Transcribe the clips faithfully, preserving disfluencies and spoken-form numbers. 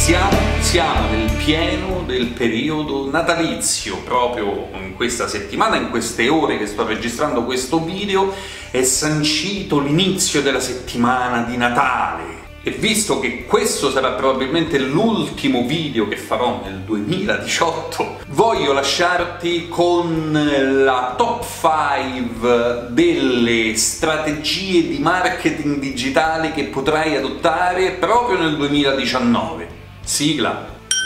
Siamo, siamo nel pieno del periodo natalizio, proprio in questa settimana, in queste ore che sto registrando questo video, è sancito l'inizio della settimana di Natale. E visto che questo sarà probabilmente l'ultimo video che farò nel duemiladiciotto, voglio lasciarti con la top cinque delle strategie di marketing digitale che potrai adottare proprio nel duemiladiciannove. Sigla.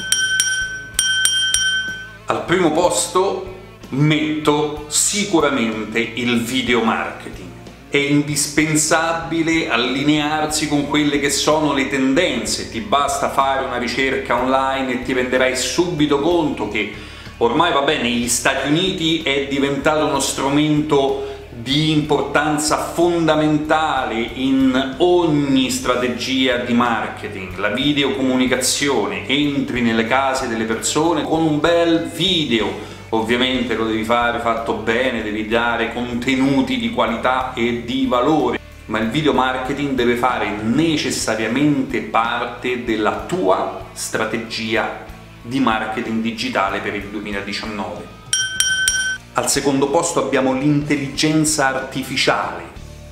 Al primo posto metto sicuramente il video marketing. È indispensabile allinearsi con quelle che sono le tendenze. Ti basta fare una ricerca online e ti renderai subito conto che ormai, va bene, negli Stati Uniti è diventato uno strumento di importanza fondamentale in ogni strategia di marketing. La videocomunicazione, entri nelle case delle persone con un bel video. Ovviamente lo devi fare fatto bene, devi dare contenuti di qualità e di valore, ma il video marketing deve fare necessariamente parte della tua strategia di marketing digitale per il duemiladiciannove. Al secondo posto abbiamo l'intelligenza artificiale,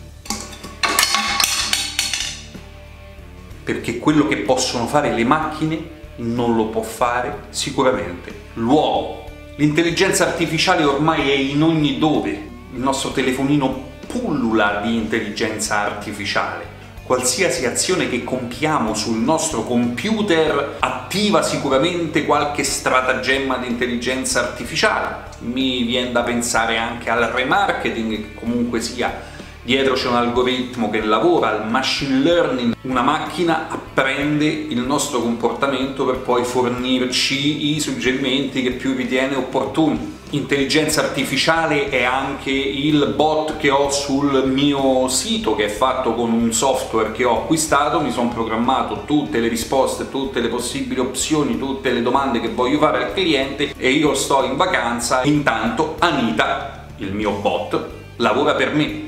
perché quello che possono fare le macchine non lo può fare sicuramente l'uomo. L'intelligenza artificiale ormai è in ogni dove, il nostro telefonino pullula di intelligenza artificiale. Qualsiasi azione che compiamo sul nostro computer attiva sicuramente qualche stratagemma di intelligenza artificiale. Mi viene da pensare anche al remarketing, che comunque sia dietro c'è un algoritmo che lavora, al machine learning. Una macchina apprende il nostro comportamento per poi fornirci i suggerimenti che più ritiene opportuni. Intelligenza artificiale è anche il bot che ho sul mio sito, che è fatto con un software che ho acquistato. Mi sono programmato tutte le risposte, tutte le possibili opzioni, tutte le domande che voglio fare al cliente e io sto in vacanza. Intanto Anita, il mio bot, lavora per me.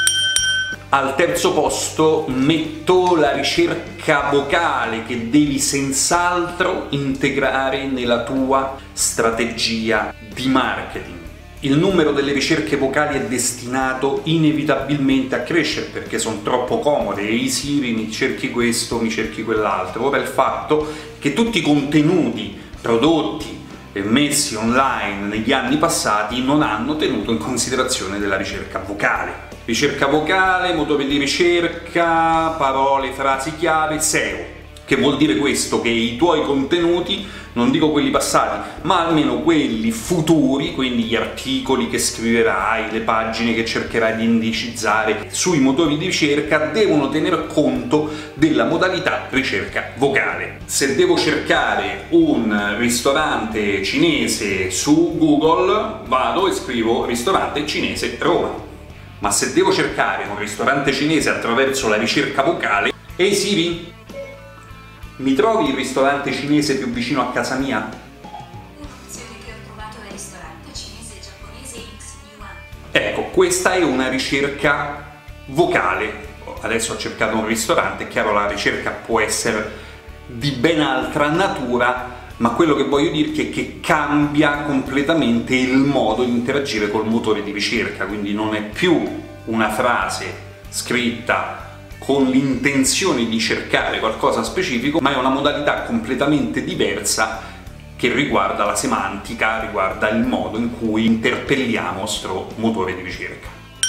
Al terzo posto metto la ricerca vocale, che devi senz'altro integrare nella tua strategia di marketing. Il numero delle ricerche vocali è destinato inevitabilmente a crescere perché sono troppo comode. Ehi Siri, mi cerchi questo, mi cerchi quell'altro. Ora il fatto che tutti i contenuti prodotti e messi online negli anni passati non hanno tenuto in considerazione della ricerca vocale. Ricerca vocale, motore di ricerca, parole, frasi chiave, S E O. Che vuol dire questo? Che i tuoi contenuti, non dico quelli passati, ma almeno quelli futuri, quindi gli articoli che scriverai, le pagine che cercherai di indicizzare sui motori di ricerca, devono tener conto della modalità ricerca vocale. Se devo cercare un ristorante cinese su Google, vado e scrivo ristorante cinese Roma. Ma se devo cercare un ristorante cinese attraverso la ricerca vocale, ehi Siri, mi trovi il ristorante cinese più vicino a casa mia? L'opzione che ho trovato è ristorante cinese giapponese X Yuan. Ecco, questa è una ricerca vocale. Adesso ho cercato un ristorante, è chiaro, la ricerca può essere di ben altra natura, ma quello che voglio dirti è che cambia completamente il modo di interagire col motore di ricerca, quindi non è più una frase scritta con l'intenzione di cercare qualcosa specifico, ma è una modalità completamente diversa che riguarda la semantica, riguarda il modo in cui interpelliamo il nostro motore di ricerca.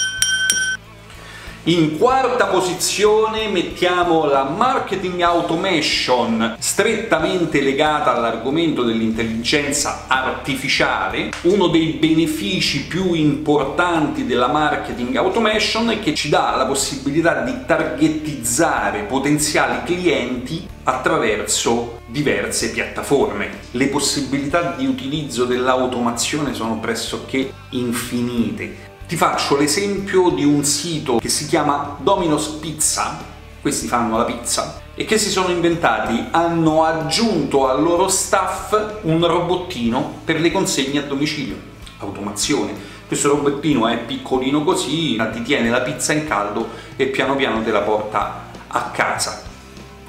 In quarta posizione mettiamo la marketing automation, strettamente legata all'argomento dell'intelligenza artificiale. Uno dei benefici più importanti della marketing automation è che ci dà la possibilità di targetizzare potenziali clienti attraverso diverse piattaforme. Le possibilità di utilizzo dell'automazione sono pressoché infinite. Ti faccio l'esempio di un sito che si chiama Domino's Pizza, questi fanno la pizza, e che si sono inventati, hanno aggiunto al loro staff un robottino per le consegne a domicilio. Automazione. Questo robottino è piccolino così, ti tiene la pizza in caldo e piano piano te la porta a casa.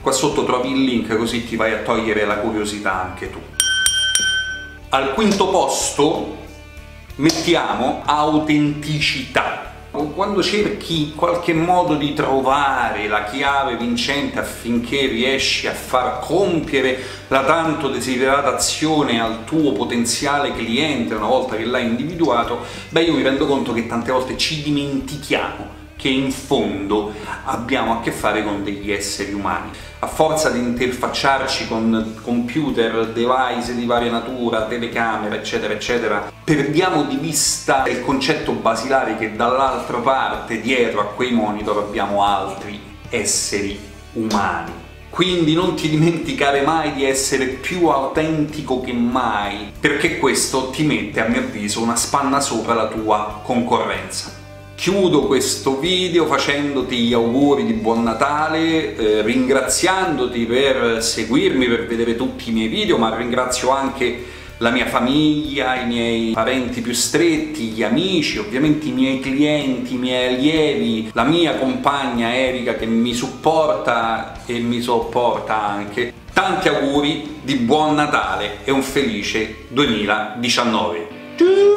Qua sotto trovi il link, così ti vai a togliere la curiosità anche tu. Al quinto posto mettiamo autenticità. Quando cerchi qualche modo di trovare la chiave vincente affinché riesci a far compiere la tanto desiderata azione al tuo potenziale cliente una volta che l'hai individuato, beh, io mi rendo conto che tante volte ci dimentichiamo che in fondo abbiamo a che fare con degli esseri umani. A forza di interfacciarci con computer, device di varia natura, telecamera, eccetera, eccetera, perdiamo di vista il concetto basilare che dall'altra parte, dietro a quei monitor, abbiamo altri esseri umani. Quindi non ti dimenticare mai di essere più autentico che mai, perché questo ti mette, a mio avviso, una spanna sopra la tua concorrenza. Chiudo questo video facendoti gli auguri di buon Natale, eh, ringraziandoti per seguirmi, per vedere tutti i miei video, ma ringrazio anche la mia famiglia, i miei parenti più stretti, gli amici, ovviamente i miei clienti, i miei allievi, la mia compagna Erika che mi supporta e mi sopporta anche. Tanti auguri di buon Natale e un felice duemiladiciannove!